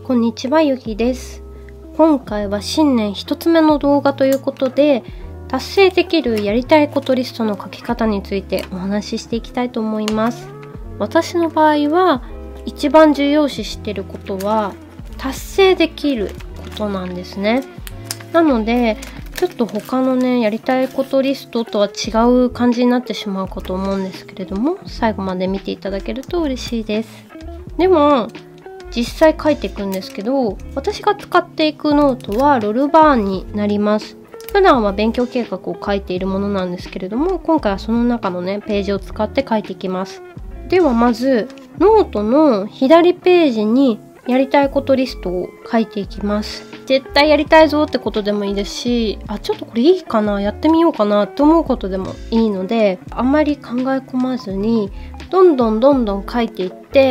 こんにちは、ゆきです。今回は新年一つ目の動画ということで、達成できるやりたいことリストの書き方についてお話ししていきたいと思います。私の場合は一番重要視していることは達成できることなんですね。なのでちょっと他のやりたいことリストとは違う感じになってしまうかと思うんですけれども、最後まで見ていただけると嬉しいです。でも実際書いていくんですけど、私が使っていくノートはロルバーンになります。普段は勉強計画を書いているものなんですけれども、今回はその中のページを使って書いていきます。ではまずノートの左ページにやりたいことリストを書いていきます。絶対やりたいぞってことでもいいですし、ちょっとこれいいかな、やってみようかなと思うことでもいいので、あんまり考え込まずにどんどん書いていって、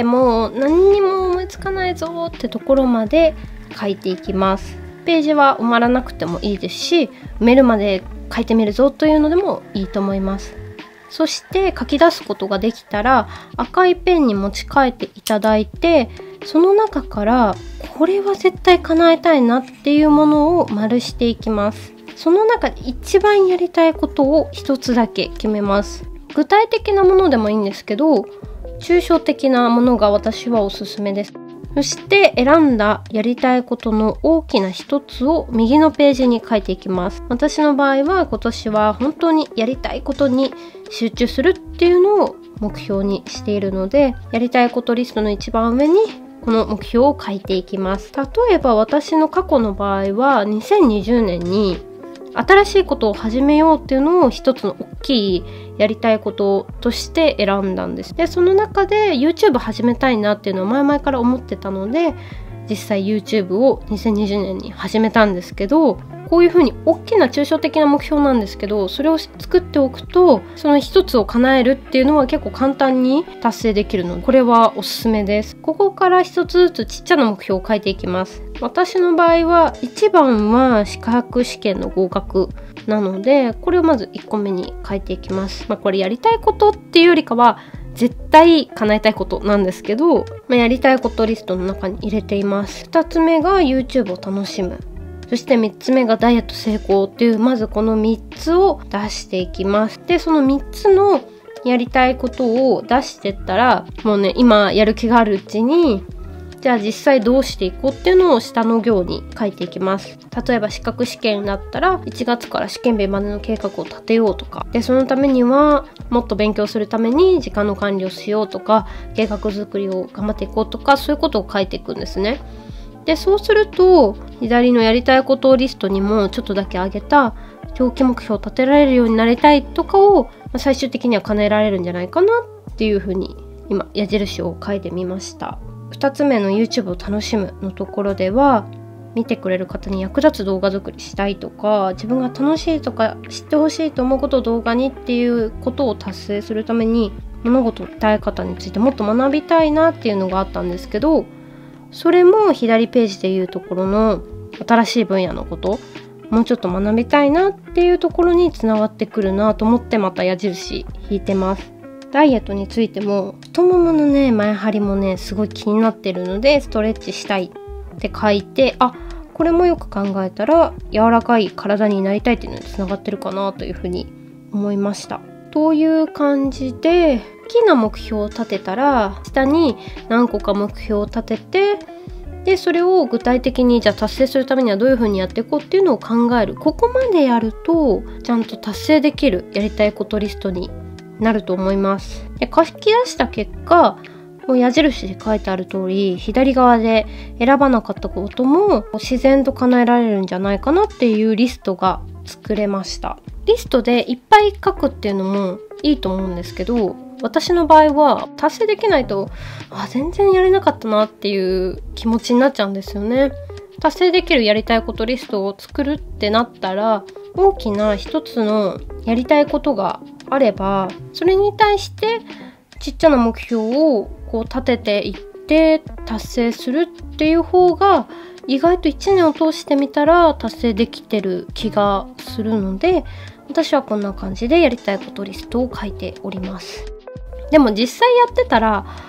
もう何にも思いつかないぞってところまで書いていきます。ページは埋まらなくてもいいですし、埋めるまで書いてみるぞというのでもいいと思います。そして書き出すことができたら赤いペンに持ち替えていただいて、その中からこれは絶対叶えたいなっていうものを丸していきます。その中で一番やりたいことを一つだけ決めます。具体的なものでもいいんですけど、抽象的なものが私はおすすめです。そして選んだやりたいことの大きな一つを右のページに書いていきます。私の場合は今年は本当にやりたいことに集中するっていうのを目標にしているので、やりたいことリストの一番上にこの目標を書いていきます。例えば私の過去の場合は2020年に新しいことを始めようっていうのを一つの大きいやりたいこととして選んだんです。で、その中で YouTube 始めたいなっていうのは前々から思ってたので、実際 YouTube を2020年に始めたんですけど、こういう風に大きな抽象的な目標なんですけど、それを作っておくとその一つを叶えるっていうのは結構簡単に達成できるので、これはおすすめです。ここから一つずつちっちゃな目標を書いていきます。私の場合は1番は資格試験の合格なので、これをまず1個目に書いていきます。これやりたいことっていうよりかは絶対叶えたいことなんですけど、やりたいことリストの中に入れています。2つ目が YouTube を楽しむ。そして3つ目がダイエット成功っていう、まずこの3つを出していきます。で、その3つのやりたいことを出してったら、もう今やる気があるうちに、じゃあ実際どうしていこうっていうのを下の行に書いていきます。例えば資格試験だったら1月から試験日までの計画を立てようとか、でそのためにはもっと勉強するために時間の管理をしようとか、計画作りを頑張っていこうとか、そういうことを書いていくんですね。でそうすると左のやりたいことリストにもちょっとだけ上げた長期目標を立てられるようになりたいとかを最終的には叶えられるんじゃないかなっていうふうに今矢印を書いてみました。2つ目の YouTube を楽しむのところでは、見てくれる方に役立つ動画作りしたいとか、自分が楽しいとか知ってほしいと思うことを動画にっていうことを達成するために、物事の伝え方についてもっと学びたいなっていうのがあったんですけど、それも左ページでいうところの新しい分野のこと、もうちょっと学びたいなっていうところにつながってくるなと思って、また矢印引いてます。ダイエットについても太ももの前張りもすごい気になってるので、ストレッチしたいって書いて、これもよく考えたら柔らかい体になりたいっていうのにつながってるかなというふうに思いました。という感じで、大きな目標を立てたら下に何個か目標を立てて、でそれを具体的にじゃあ達成するためにはどういうふうにやっていこうっていうのを考える。ここまでやるとちゃんと達成できるやりたいことリストになると思います。で書き出した結果、もう矢印で書いてある通り左側で選ばなかったことも自然と叶えられるんじゃないかなっていうリストが作れました。リストでいっぱい書くっていうのもいいと思うんですけど、私の場合は達成できないと全然やれなかったなっていう気持ちになっちゃうんですよね。達成できるやりたいことリストを作るってなったら、大きな一つのやりたいことがあれば、それに対してちっちゃな目標を立てていって達成するっていう方が、意外と1年を通してみたら達成できてる気がするので、私はこんな感じでやりたいことリストを書いております。でも実際やってたら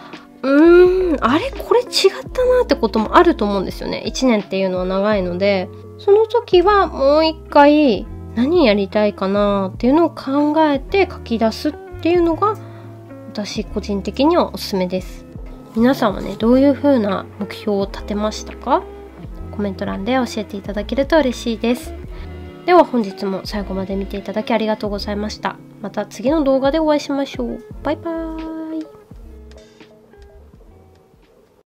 あれこれ違ったなってこともあると思うんですよね。1年っていうのは長いので、その時はもう一回何やりたいかなっていうのを考えて書き出すっていうのが私個人的にはおすすめです。皆さんはね、どういう風な目標を立てましたか？コメント欄で教えていただけると嬉しいです。では本日も最後まで見ていただきありがとうございました。また次の動画でお会いしましょう。バイバーイ。